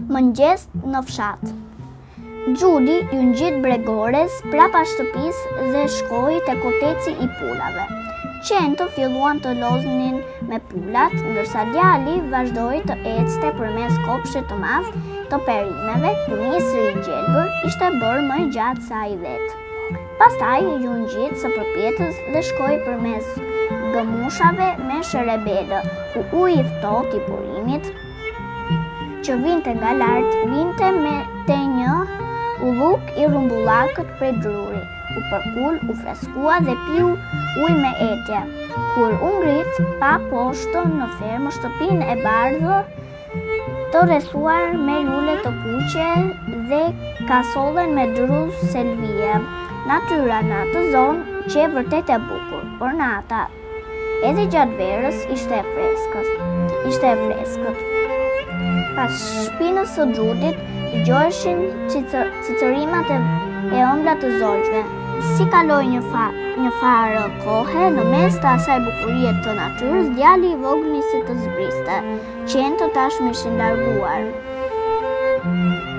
Mëngjes në fshat. Gjudi ju ngjit bregores prapa shtëpisë dhe shkoi te koteci i pulave. Qentë filluan të loznin me pulat, ndërsa djali vazhdoi të ecte përmes kopshtit të madh të perimeve, ku nisri i gjelbër ishte bërë më i gjatë se ai vetë. Pastaj ju ngjit së përpjetës dhe shkoi përmes gëmushave me sherebele, ku uji i ftohtë i burimit që vinte nga lart vinte me te një ulluk i rrumbullakët prej druri. U përkull, u freskua dhe piu ujë me etje. Kur u ngrit, pa poshtë në fermë shtëpinë e bardhë të rrethuar me lule të kuqe dhe kasollen me dru selvie. Natyra në atë zonë që vërtet e bukur, por në ata edhe gjatë verës ishte freskët. Pas shpinës së Xhudit dëgjoheshin cicërimat e ëmbla të zogjve. Si kaloi një farë kohe, në mes të asaj bukurie të natyrës, djali i vogël nisi të zbriste. Qentë tashmë ishin larguar.